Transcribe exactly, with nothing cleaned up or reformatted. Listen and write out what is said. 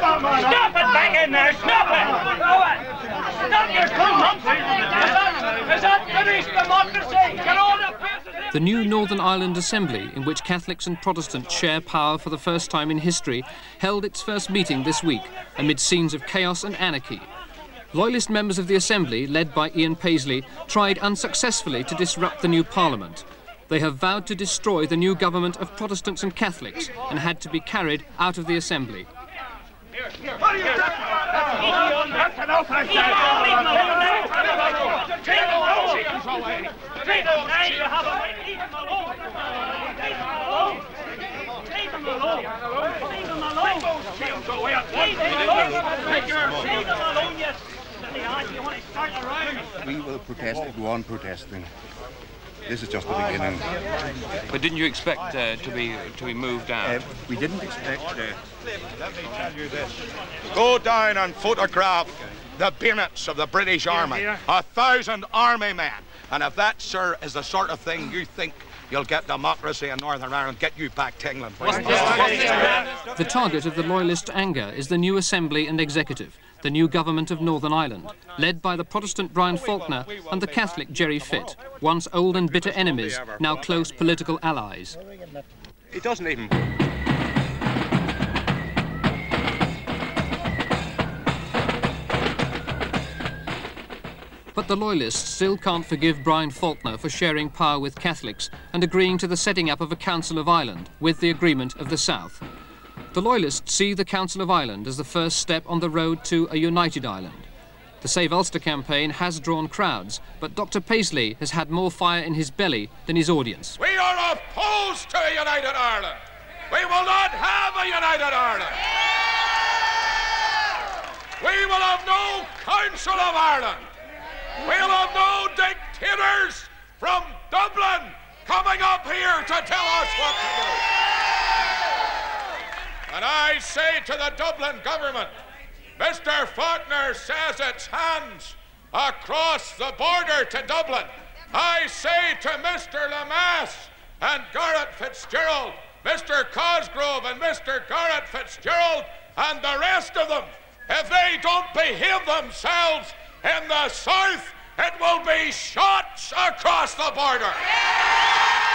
Stop it back in there! Stop it! Stop your tumult! Is that British democracy? Get all the places! The new Northern Ireland Assembly, in which Catholics and Protestants share power for the first time in history, held its first meeting this week amid scenes of chaos and anarchy. Loyalist members of the Assembly, led by Ian Paisley, tried unsuccessfully to disrupt the new Parliament. They have vowed to destroy the new government of Protestants and Catholics and had to be carried out of the Assembly. We will protest and go on protesting. This is just the beginning. But didn't you expect uh, to be to be moved out? Uh, we didn't expect. Uh, Let me tell you this. Go down and photograph the bayonets of the British Army. A thousand army men. And if that, sir, is the sort of thing you think you'll get democracy in Northern Ireland, get you back to England. The target of the Loyalist anger is the new Assembly and Executive, the new government of Northern Ireland, led by the Protestant Brian Faulkner and the Catholic Gerry Fitt, once old and bitter enemies, now close political allies. It doesn't even... But the Loyalists still can't forgive Brian Faulkner for sharing power with Catholics and agreeing to the setting up of a Council of Ireland with the agreement of the South. The Loyalists see the Council of Ireland as the first step on the road to a united Ireland. The Save Ulster campaign has drawn crowds, but Doctor Paisley has had more fire in his belly than his audience. We are opposed to a united Ireland. We will not have a united Ireland. We will have no Council of Ireland. We'll have no dictators from Dublin coming up here to tell us what to do. And I say to the Dublin government, Mister Faulkner says it's hands across the border to Dublin. I say to Mister Lamass and Garrett Fitzgerald, Mister Cosgrove and Mister Garrett Fitzgerald and the rest of them, if they don't behave themselves in the south, it will be shots across the border.